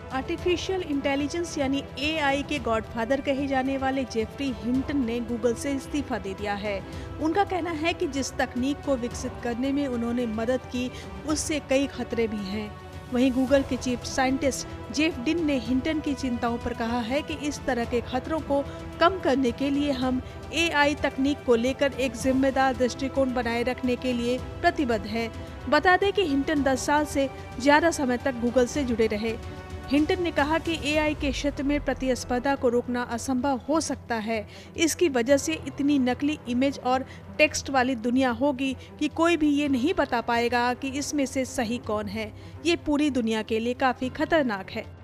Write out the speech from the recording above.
Artificial intelligence यानी AI के godfather कहे जाने वाले जेफरी हिंटन ने गूगल से इस्तीफा दे दिया है। उनका कहना है कि जिस तकनीक को विकसित करने में उन्होंने मदद की, उससे कई खतरे भी हैं। वहीं गूगल के चीफ साइंटिस्ट जेफ डिन ने हिंटन की चिंताओं पर कहा है कि इस तरह के खतरों को कम करने के लिए हम एआई तकनीक को लेकर एक जिम्मेदार दृष्टिकोण बनाए रखने के लिए प्रतिबद्ध हैं। बता दें कि हिंटन 10 साल से ज्यादा समय तक गूगल से जुड़े रहे। हिंटन ने कहा कि एआई के क्षेत्र में प्रतिस्पर्धा को रोकना असंभव हो सकता है। इसकी वजह से इतनी नकली इमेज और टेक्स्ट वाली दुनिया होगी कि कोई भी ये नहीं बता पाएगा कि इसमें से सही कौन है। ये पूरी दुनिया के लिए काफी खतरनाक है।